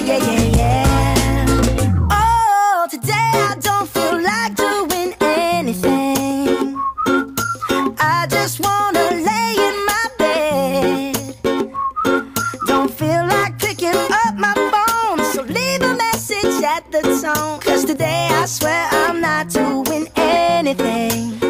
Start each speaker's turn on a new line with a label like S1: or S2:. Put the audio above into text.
S1: yeah, yeah, yeah. Oh, today I don't feel like doing anything. I just wanna lay in my bed. Don't feel like picking up my phone, so leave a message at the tone. 'Cause today I swear I'm not doing anything.